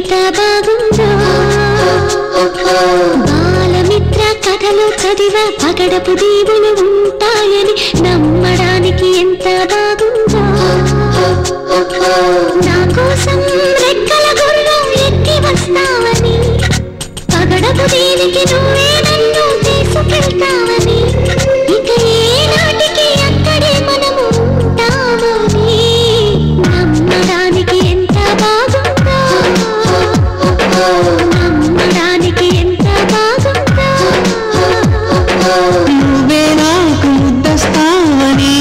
ఎంత బాగుందో బాలమిత్ర కథలు చదివ పగడపు దీవులు ఉంటాయని నమ్మడానికి ఎంత బాగుందో నా కోసం రెక్కల గుర్రం ఎక్కి వస్తావని పగడపు దీనికి నువ్వే నన్ను తీసుకెళ్తావని ఇక ఏనాటికి అక్కడే మనము ఉంటామని నమ్మడానికి ఎంత బాగుందో నమ్మడానికి ఎంత బాగుందో నువ్వే నాకు ముద్దస్తావని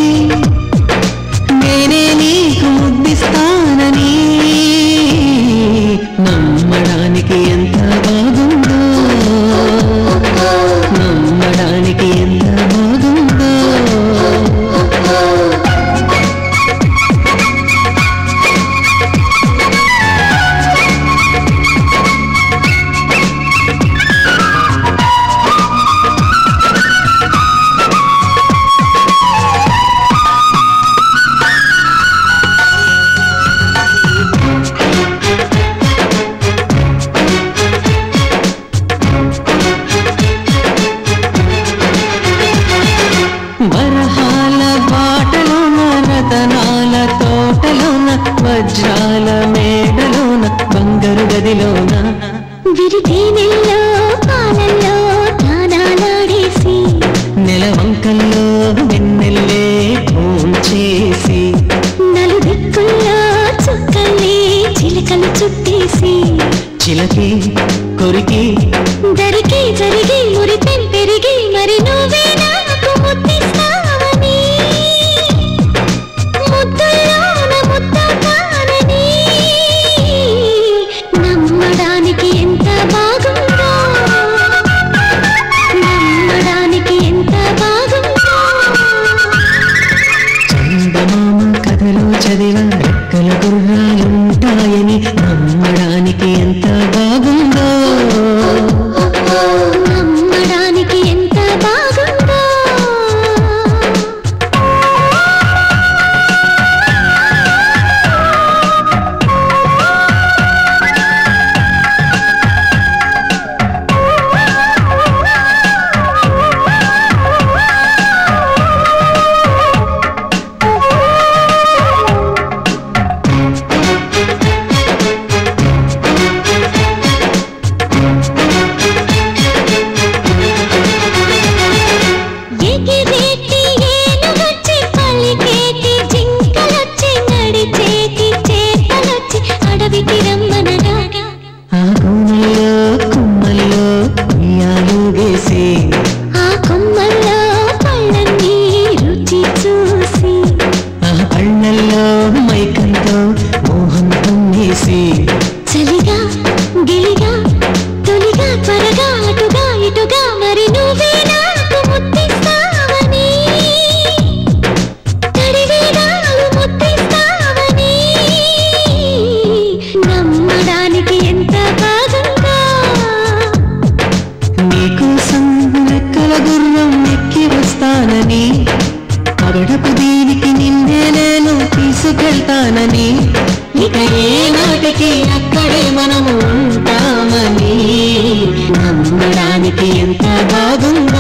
నేనే నీకు ముద్దిస్తానని నమ్మడానికి ఎంత బాగుందో నమ్మడానికి ఎంత బాగుందో వరహాల బాటలోన రతనాల తోటలోన వజ్రాల మేడలోన బంగారు గదిలోన విరితేనెల్లో పాలల్లో తానాలాడేసి నెలవంకల్లో వెన్నెల్లే చేసి నలుదిక్కుల్లో చుక్కల్ని చిలకలు చుట్టేసి చిలకి కొరికి దరికి జరిగి మురిపెం పెరిగి మరి నువ్వే నాకు ముద్దిస్తావని ముద్దుల్లోన ముద్దవుతానని నమ్మడానికి ఎంత బాగుందో నమ్మడానికి ఎంత బాగుందో చందమామ కథలో చదివ రెక్కల గుర్రాలుంటాయని నమ్మడానికి ఎంత బాగుందో నమ్మడానికి ఎంత బాగుందో ఎగిరేటి ఏనుగొచ్చి పలికేటి జింకలొచ్చి నడిచేటి చేపలొచ్చి అడవికి రమ్మనగా ఆ కోనల్లో కుమ్మల్లో ఉయ్యాలు వేసి ఆ కొమ్మల్లో పళ్ళన్నీ రుచి చూసి ఆ పళ్ళల్లో మైకంతో మోహం వేసి చలిగా గిలిగా తొలిగా త్వరగా అటుగా ఇటుగా మరి నువ్వే నాకు ముద్దిస్తావని తడివేదాలు ముద్దిస్తావని నమ్మడానికి ఎంత బాగుందో నీకోసం రెక్కల గుర్రం ఎక్కి వస్తానని పగడపు దీనికి నిన్నే నేను తీసుకెళ్తానని ఇక ఏనాటికి అక్కడే మనము ఉంటామని నమ్మడానికి ఎంత బాగుందో